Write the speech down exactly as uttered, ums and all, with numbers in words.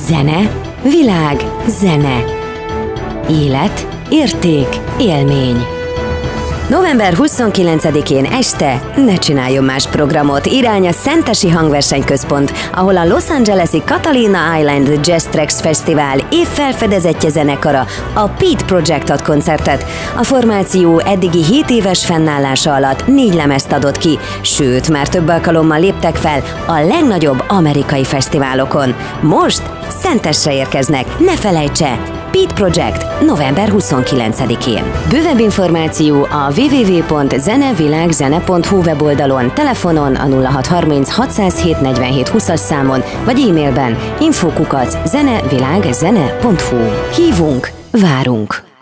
Zene, világ, zene. Élet, érték, élmény. november huszonkilencedikén este ne csináljon más programot, irány a Szentesi Hangversenyközpont, ahol a Los Angeles-i Catalina Island Jazz Tracks Fesztivál évfelfedezettje zenekara, a Pete Project ad koncertet. A formáció eddigi hét éves fennállása alatt négy lemezt adott ki, sőt, már több alkalommal léptek fel a legnagyobb amerikai fesztiválokon. Most Szentesre érkeznek, ne felejtse! Pete Project november huszonkilencedikén. Bővebb információ a double-u double-u double-u pont zenevilágzene pont hu weboldalon, telefonon a nulla hat harminc hatszázhét negyvenhét húszas számon, vagy e-mailben info kukac zenevilágzene pont hu. Hívunk, várunk!